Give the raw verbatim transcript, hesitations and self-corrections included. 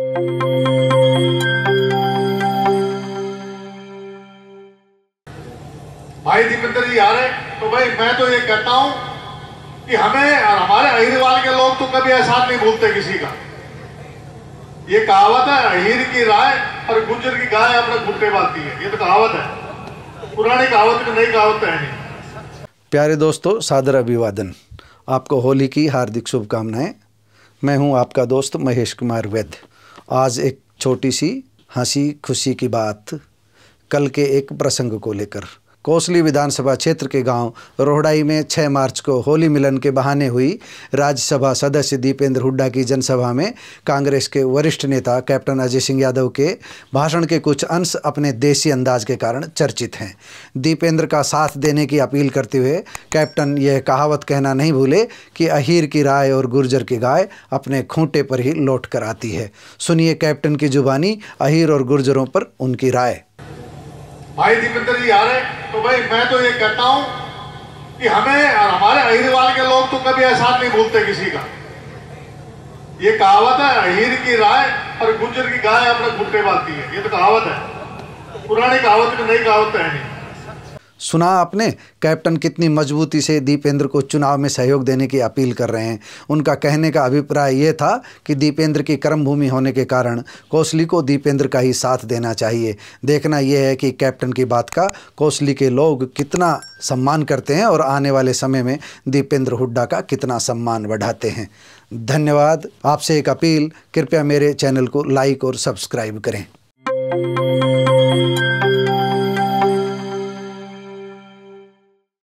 भाई दीपेंद्र जी आ रहे तो भाई मैं तो ये कहता हूं कि हमें और हमारे अहिरवाल के लोग तो कभी एहसान नहीं भूलते किसी का। ये कहावत है, अहीर की राय और गुज्जर की गाय अपने घुट्टे बांधती है। ये तो कहावत है, पुरानी कहावत की नई कहावत है नहीं। प्यारे दोस्तों, सादर अभिवादन। आपको होली की हार्दिक शुभकामनाएं। मैं हूं आपका दोस्त महेश कुमार वैद्य। आज एक छोटी सी हंसी खुशी की बात, कल के एक प्रसंग को लेकर। कोसली विधानसभा क्षेत्र के गांव रोहड़ाई में छह मार्च को होली मिलन के बहाने हुई राज्यसभा सदस्य दीपेंद्र हुड्डा की जनसभा में कांग्रेस के वरिष्ठ नेता कैप्टन अजय सिंह यादव के भाषण के कुछ अंश अपने देसी अंदाज के कारण चर्चित हैं। दीपेंद्र का साथ देने की अपील करते हुए कैप्टन यह कहावत कहना नहीं भूले कि अहीर की राय और गुर्जर की गाय अपने खूंटे पर ही लौट कर आती है। सुनिए कैप्टन की जुबानी, अहीर और गुर्जरों पर उनकी राय। भाई दीपेंद्र जी आ रहे तो भाई मैं तो ये कहता हूं कि हमें और हमारे अहिरवाल के लोग तो कभी एहसान नहीं भूलते किसी का। ये कहावत है, अहीर की राय और गुज्जर की गाय अपने घुट्टे बांधती है। ये तो कहावत है, पुरानी कहावत की नई कहावत है नहीं। सुना आपने कैप्टन कितनी मजबूती से दीपेंद्र को चुनाव में सहयोग देने की अपील कर रहे हैं। उनका कहने का अभिप्राय ये था कि दीपेंद्र की कर्मभूमि होने के कारण कोसली को दीपेंद्र का ही साथ देना चाहिए। देखना यह है कि कैप्टन की बात का कोसली के लोग कितना सम्मान करते हैं और आने वाले समय में दीपेंद्र हुड्डा का कितना सम्मान बढ़ाते हैं। धन्यवाद। आपसे एक अपील, कृपया मेरे चैनल को लाइक और सब्सक्राइब करें।